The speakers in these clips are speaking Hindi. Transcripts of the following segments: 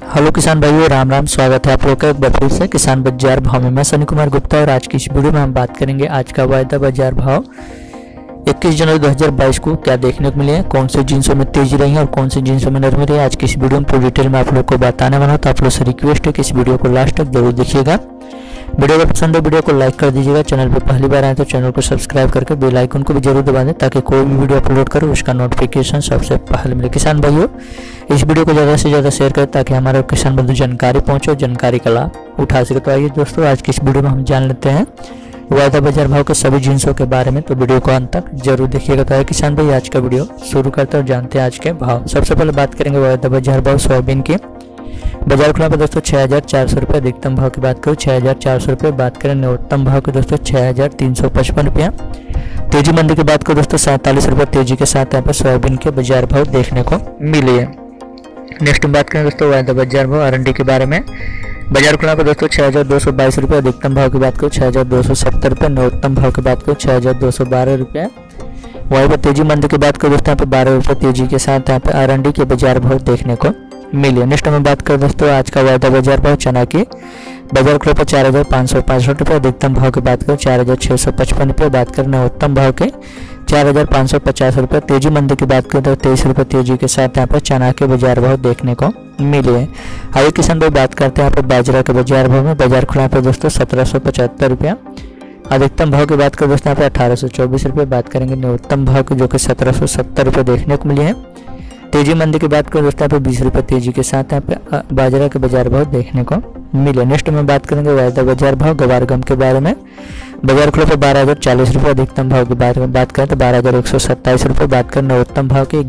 हेलो किसान भाइयों, राम राम। स्वागत है आप लोग का एक बार फिर से किसान बाजार भाव में। मैं सनी कुमार गुप्ता और आज की इस वीडियो में हम बात करेंगे आज का वायदा बाजार भाव 21 जनवरी 2022 को क्या देखने को मिले हैं, कौन से जिन्सों में तेजी रही है और कौन से जिन्सों में नरमी रही है। आज की इस वीडियो में पूरी डिटेल में आप लोग को बताने वाला हूं, तो आप लोग से रिक्वेस्ट है कि इस वीडियो को लास्ट तक जरूर देखिएगा। वीडियो अगर पसंद है वीडियो को लाइक कर दीजिएगा। चैनल पर पहली बार आए तो चैनल को सब्सक्राइब करके बेल आइकन को भी जरूर दबा दें ताकि कोई भी वीडियो अपलोड करो उसका नोटिफिकेशन सबसे पहले मिले। किसान भाइयों, इस वीडियो को ज़्यादा से ज़्यादा शेयर करें ताकि हमारे किसान बंधु जानकारी पहुंचे और जानकारी का लाभ उठा सके। तो आइए दोस्तों, आज की इस वीडियो में हम जान लेते हैं वायदा बाजार भाव के सभी जिन्सों के बारे में, तो वीडियो को अंत तक जरूर देखिएगा। तो आइए किसान भाई, आज का वीडियो शुरू करते हैं और जानते हैं आज के भाव। सबसे पहले बात करेंगे वायदा बाजार भाव सोयाबीन की। बाजार खुला पर दोस्तों 6400 रुपये अधिकतम भाव की बात करूँ 6400 रुपये। बात करें न्यूनतम भाव की दोस्तों 6355 रुपया। तेजी मंदी की बात करूँ दोस्तों 47 रुपये तेजी के साथ यहाँ पर सोयाबीन के बाजार भाव देखने को मिले हैं। नेक्स्ट बात करें दोस्तों वायदा बाजार भाव अरंडी के बारे में। बाजार खुला पर दोस्तों 6222 रुपये अधिकतम भाव की बात करूँ 6270 रुपये। न्यूनतम भाव की बात करूँ 6212 रुपये। वहीं पर तेजी मंदी की बात करूँ दोस्तों यहाँ पे 12 रुपये तेजी के साथ यहाँ पे अरंडी के बाजार भाव देखने को मिले। नेक्स्ट में बात करें दोस्तों आज का वायदा बाजार भाव चना की। बाजार खुला पर 4565 रुपये अधिकतम भाव की बात करें 4655 रुपये। बात करें न्यूनतम भाव के 4550 रुपये। तेजी मंदी की बात करें तो 23 रुपये तेजी के साथ यहाँ पर चना के बाजार भाव देखने को मिले हैं। आइए किसान भाई बात करते हैं यहाँ पर बाजरा के बाजार भाव में। बाजार खुला पर दोस्तों 1775 रुपया। अधिकतम भाव की बात करें दोस्तों यहाँ पे 1824 रुपये। बात करेंगे न्यूनतम भाव की जो कि 1770 रुपये देखने को मिले हैं। तेजी मंदी की बात करें दोस्तों यहाँ पे 20 रुपये तेजी के साथ यहाँ पे बाजरा के बाजार भाव देखने को मिले। नेक्स्ट में बात करेंगे वायदा बाजार भाव गवार गम के बारे में। बाजार खुले पर 12040 रुपये अधिकतम भाव की बात करें तो 12127 रुपये। बात करें न्यूनतम भाव की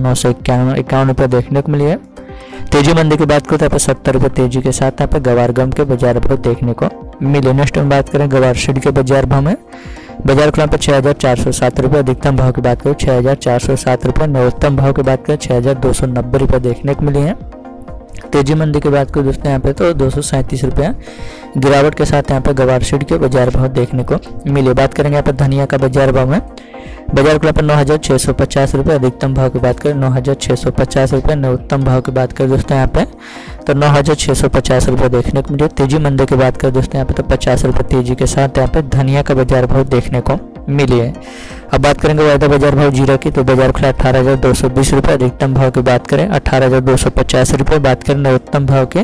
11951 रुपये देखने को मिली है। तेजी मंदी की बात करें तो यहाँ पे 70 रुपये तेजी के साथ यहाँ पे गवार गम के बाजार भाव देखने को मिले। नेक्स्ट में बात करें गवार सीड के बाजार भाव में। बाजार खुला पर 6407 रुपये। अधिकतम भाव की बात करें 6407 रुपये। न्यूनतम भाव की बात करें 6290 रुपये देखने को मिली है। तेजी मंदी की बात करें दोस्तों यहाँ पे तो 237 रुपया गिरावट के साथ यहाँ पे गवार सीड के बाजार भाव देखने को मिले। बात करेंगे यहाँ पर धनिया का बाजार भाव में। बाजार खुला पर 9650 रुपये। अधिकतम भाव की बात करें 9650 रुपये। न्यूनतम भाव की बात करें दोस्तों यहाँ पे तो 9650 रुपये देखने को मिले। तेजी मंदी की बात करें दोस्तों यहाँ पे तो 50 रुपये तेजी के साथ यहाँ पे धनिया का बाजार भाव देखने को मिली है। अब बात करेंगे वायदा बाजार भाव जीरा की। तो बाजार खुला 18220 रुपये। अधिकतम भाव की बात करें 18250 रुपये। बात करें न्यूनतम भाव के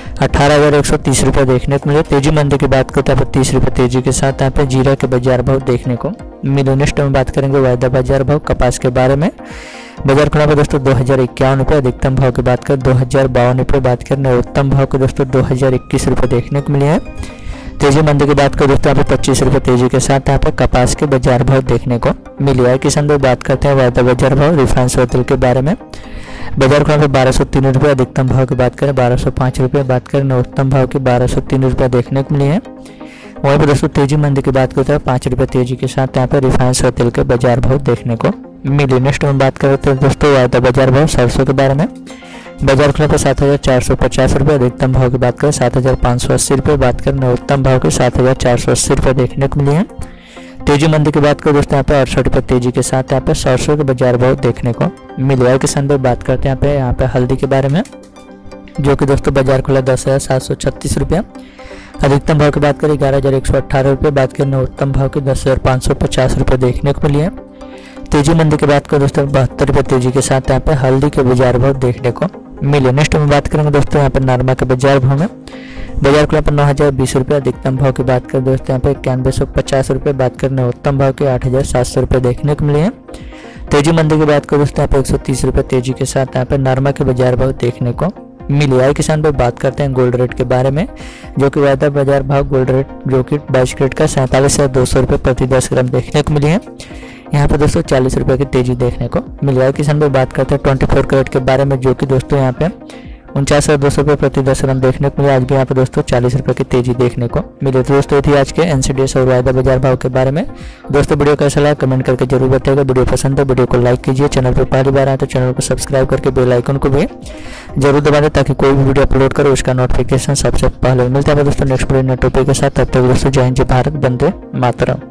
18130 रुपये देखने को मिले। तेजी मंदी की बात करते हैं 30 रुपये तेजी के साथ यहाँ पे जीरा के बाजार भाव देखने को मिले। नेक्स्ट में बात करेंगे वायदा बाजार भाव कपास के बारे में। बाजार खुला पर दोस्तों 2051 रुपये। अधिकतम भाव की बात करें 2052 रुपये। बात करें न्यूनतम भाव के दोस्तों 2021 रुपये देखने को मिले हैं। तेजी मंदी की बात करें दोस्तों यहाँ पे 25 रुपये तेजी के साथ यहाँ पे कपास के बाजार भाव देखने को मिले है। किसान भाई बात करते हैं वायदा बाजार भाव रिफाइंड सोया तेल के बारे में। बाजार खुला पे 1203 रुपये। अधिकतम भाव की बात करें 1205 रुपये। बात करें न्यूनतम भाव की 1203 रुपये देखने को मिले हैं। वहीं पर दोस्तों तेजी मंदी की बात करते हैं 5 रुपये तेजी के साथ यहाँ पे रिफाइंड सोया तेल के बाजार भाव देखने को मिले। नेक्स्ट में बात करते हैं दोस्तों वायदा बाजार भाव सरसों के बारे में। बाजार खुला पर 7450 रुपये। अधिकतम भाव की बात करें 7580 रुपये। बात करें न्यूनतम भाव के 7480 रुपये देखने को मिले हैं। तेजी मंदी की बात करें दोस्तों यहाँ पे 68 रुपये तेजी के साथ यहाँ पे सरसों के बाजार भाव देखने को मिले है। किसान भाई बात करते हैं यहाँ पे हल्दी के बारे में, जो कि दोस्तों बाजार खुला 10,736 रुपया। अधिकतम भाव की बात करें 11,118 रुपये। बात करें न्यूनतम भाव की 10,550 रुपये देखने को मिली है। तेजी मंदी की बात करें दोस्तों 72 रुपये तेजी के साथ यहाँ पे हल्दी के बाजार भाव देखने को मिले। नेक्स्ट में बात करेंगे दोस्तों यहाँ पे नरमा के बाजार भाव में। बाजार खुला पर 9020 रुपये। अधिकतम भाव की बात करें दोस्तों यहाँ पे 9150 रुपये। बात करें न्यूनतम भाव के 8700 रुपये देखने को मिले हैं। तेजी मंदी की बात करें दोस्तों यहाँ पे 130 रुपये तेजी के साथ यहाँ पे नरमा के बाजार भाव देखने को मिले। आए किसान भाई बात करते हैं गोल्ड रेट के बारे में, जो कि वायदा बाजार भाव गोल्ड रेट जो कि 22 कैरेट का 47,200 रुपये प्रति 10 ग्राम देखने को मिली है। यहाँ पे दोस्तों 40 रुपये की तेजी देखने को मिल रहा है। किसान भाई बात करते हैं 24 कैरेट के बारे में, जो कि दोस्तों यहाँ पे 49,200 रुपये प्रति 10 ग्राम देखने को मिले। आज भी यहाँ पे दोस्तों 40 रुपये की तेजी देखने को मिले। तो दोस्तों ये थी आज के NCDS और वायदा बाजार भाव के बारे में। दोस्तों वीडियो कैसा लगा कमेंट करके जरूर बताइएगा। वीडियो पसंद है वीडियो को लाइक कीजिए। चैनल पर पहली बार आए तो चैनल को सब्सक्राइब करके बेल आइकन को भी जरूर दबा दें ताकि कोई भी वीडियो अपलोड करो उसका नोटिफिकेशन सबसे पहले मिलता है। दोस्तों नेक्स्ट वीडियो नए टॉपिक के साथ, तब तक दोस्तों जय हिंद जय भारत, वंदे मातरम।